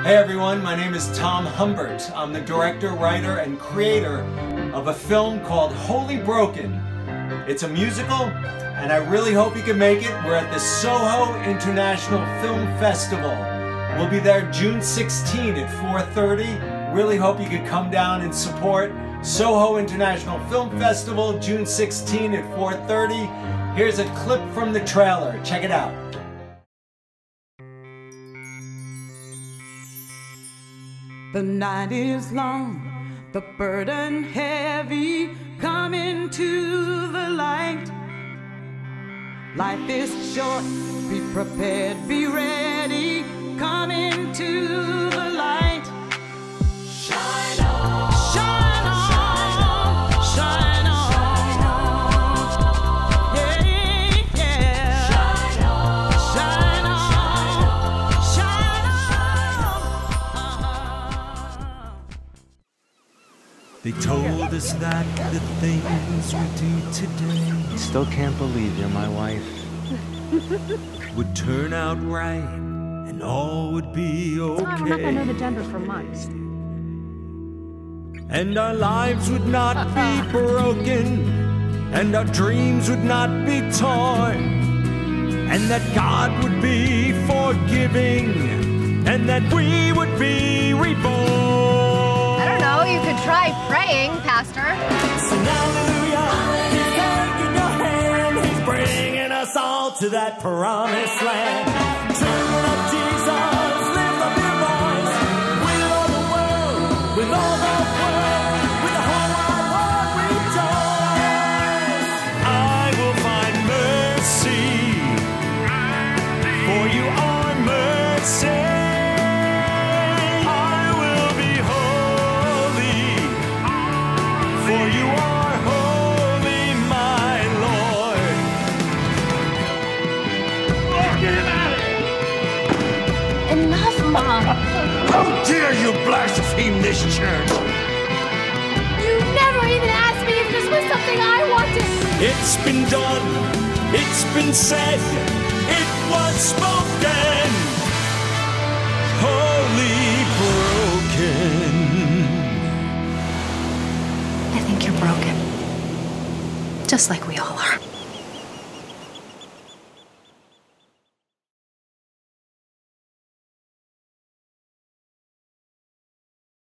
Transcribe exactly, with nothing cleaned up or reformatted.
Hey everyone, my name is Tom Humbert. I'm the director, writer, and creator of a film called Holy Broken. It's a musical, and I really hope you can make it. We're at the SOHO International Film Festival. We'll be there June sixteenth at four thirty. Really hope you could come down and support SOHO International Film Festival, June sixteenth at four thirty. Here's a clip from the trailer. Check it out. The night is long, the burden heavy, come into the light. Life is short, be prepared, be ready, come into the light. Shine on, shine on, shine on, yeah, yeah. Shine on, shine on, shine on. They told us that the things we do today, I still can't believe you're my wife. would turn out right and all would be okay. I'm not gonna know the gender for months. And our lives would not be broken, and our dreams would not be torn, and that God would be forgiving, and that we would be reborn. I don't know, you could try praying, Pastor. Sing hallelujah, he's taking your hand, he's bringing us all to that promised land. Children of Jesus, lift up your voice, with all the world, with all the world, with the whole wide world rejoice. I will find mercy, for you are mercy. I will be holy, for you are holy, my Lord. Get him out of here! Enough, Mom. How dare you blaspheme this church? You never even asked me if this was something I wanted. It's been done, it's been said, it was spoken. Holy broken. I think you're broken. Just like we all are.